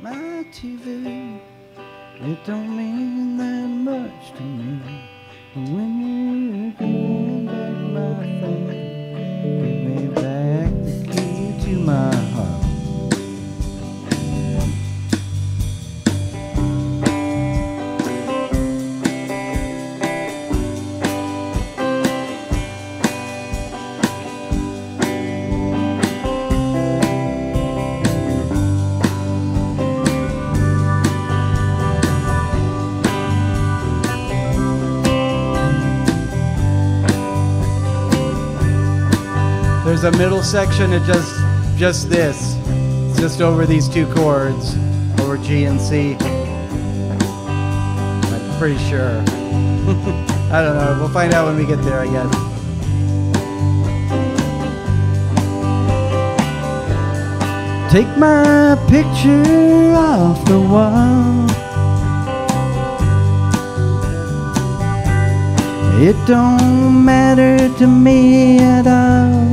my TV. It don't mean that much to me. When you're giving back my thing, give me back the key to my heart. There's a middle section of just this. It's just over these two chords, over G and C. I'm pretty sure. I don't know. We'll find out when we get there, I guess. Take my picture off the wall. It don't matter to me at all.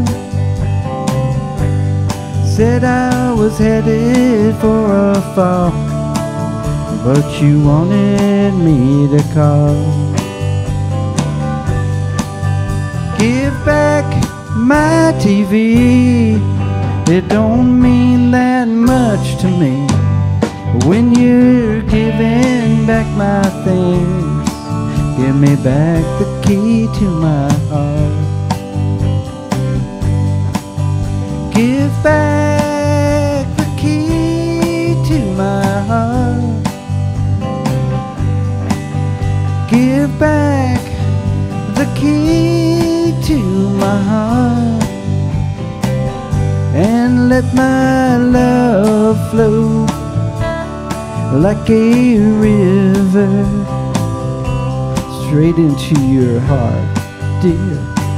Said I was headed for a fall, but you wanted me to call. Give back my TV. It don't mean that much to me. When you're giving back my things, give me back the key to my heart. Give back the key to my heart. Give back the key to my heart. And let my love flow like a river straight into your heart, dear.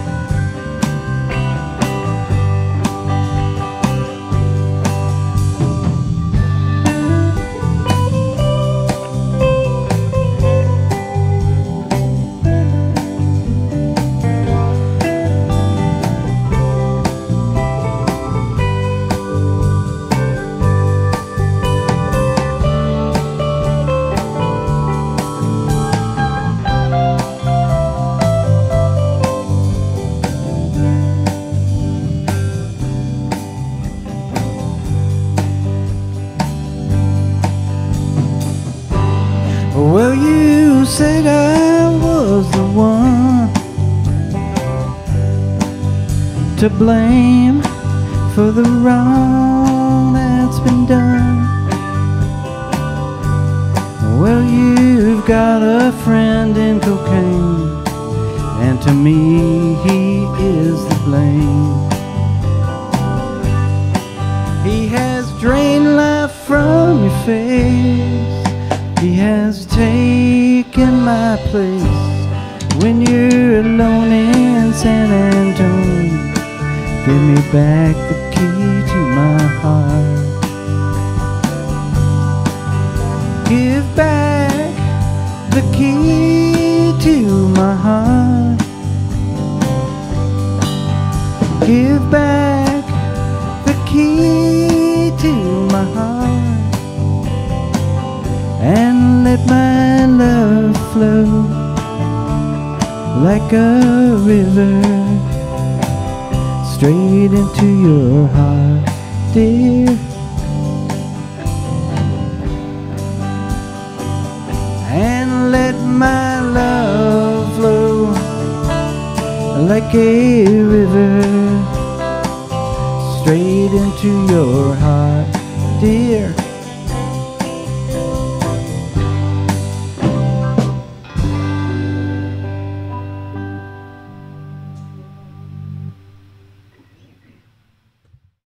Well, you said I was the one to blame for the wrong that's been done. Well, you've got a friend in cocaine, and to me he is the blame. He has drained life from your face. He has taken my place. When you're alone in San Antonio, give me back the key to my heart. Give back the key to my heart. Give back the key to my heart. And let my love flow like a river straight into your heart, dear. And let my love flow like a river straight into your heart, dear.